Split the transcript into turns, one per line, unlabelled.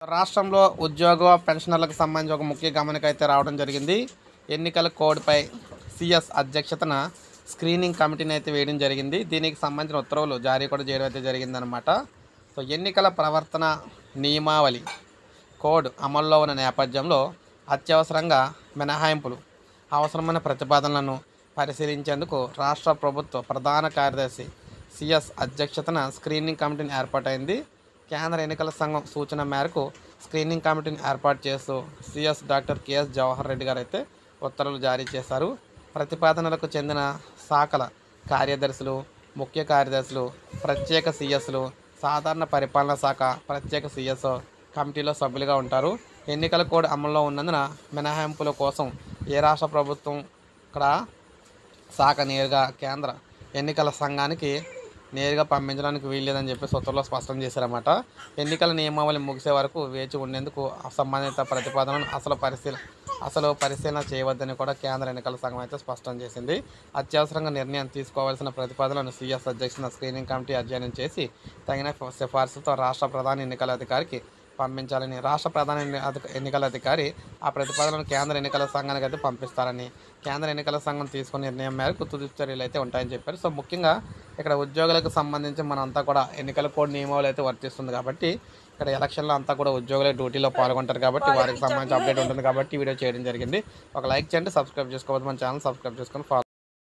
రాష్ట్రంలో ఉద్యోగ పెన్షనర్లకు సంబంధించి ఒక ముఖ్య గమనిక అయితే రావడం జరిగింది. ఎన్నికల కోడ్పై సీఎస్ అధ్యక్షతన స్క్రీనింగ్ కమిటీని అయితే వేయడం జరిగింది. దీనికి సంబంధించిన ఉత్తర్వులు జారీ కూడా చేయడం అయితే జరిగిందనమాట. సో ఎన్నికల ప్రవర్తన నియమావళి కోడ్ అమల్లో ఉన్న నేపథ్యంలో అత్యవసరంగా మినహాయింపులు అవసరమైన ప్రతిపాదనలను పరిశీలించేందుకు రాష్ట్ర ప్రభుత్వ ప్రధాన కార్యదర్శి సిఎస్ అధ్యక్షతన స్క్రీనింగ్ కమిటీని ఏర్పాటైంది. కేంద్ర ఎన్నికల సంఘం సూచన మేరకు స్క్రీనింగ్ కమిటీని ఏర్పాటు చేస్తూ CS doctor KS Jawahar Reddy గారు అయితే ఉత్తర్వులు జారీ చేశారు. ప్రతిపాదనలకు చెందిన శాఖల కార్యదర్శులు, ముఖ్య కార్యదర్శులు, ప్రత్యేక సిఎస్లు, సాధారణ పరిపాలనా శాఖ ప్రత్యేక సిఎస్ కమిటీలో సభ్యులుగా ఉంటారు. ఎన్నికల కోడ్ అమల్లో ఉన్నందున మినహాయింపుల కోసం ఏ రాష్ట్ర ప్రభుత్వం ఇక్కడ శాఖ నేరుగా కేంద్ర ఎన్నికల సంఘానికి నేరుగా పంపించడానికి వీల్లేదని చెప్పేసి ఉత్తర్వులో స్పష్టం చేశారన్నమాట. ఎన్నికల నియమావళి ముగిసే వరకు వేచి ఉండేందుకు సంబంధిత ప్రతిపాదనను అసలు పరిశీలన చేయవద్దని కూడా కేంద్ర ఎన్నికల సంఘం అయితే స్పష్టం చేసింది. అత్యవసరంగా నిర్ణయం తీసుకోవాల్సిన ప్రతిపాదనలను సీఎస్ అధ్యక్షున స్క్రీనింగ్ కమిటీ అధ్యయనం చేసి తగిన సిఫార్సులతో రాష్ట్ర ప్రధాన ఎన్నికల అధికారికి పంపించాలని, రాష్ట్ర ప్రధాన ఎన్నికల అధికారి ఆ ప్రతిపాదనను కేంద్ర ఎన్నికల సంఘానికి అయితే పంపిస్తారని, కేంద్ర ఎన్నికల సంఘం తీసుకున్న నిర్ణయం మేరకు తుది చర్యలు అయితే ఉంటాయని చెప్పారు. సో ముఖ్యంగా ఇక్కడ ఉద్యోగులకు సంబంధించి మనంతా కూడా ఎన్నికల కోడ్ నియమావళి అయితే వర్తిస్తుంది కాబట్టి ఇక్కడ ఎలక్షన్లో అంతా కూడా ఉద్యోగులే డ్యూటీలో పాల్గొంటారు కాబట్టి వారికి సంబంధించి అప్డేట్ ఉంటుంది కాబట్టి వీడియో చేయడం జరిగింది. ఒక లైక్ చేయండి, సబ్స్క్రైబ్ చేసుకోవద్దు, మన ఛానల్ సబ్స్క్రైబ్ చేసుకొని ఫాలో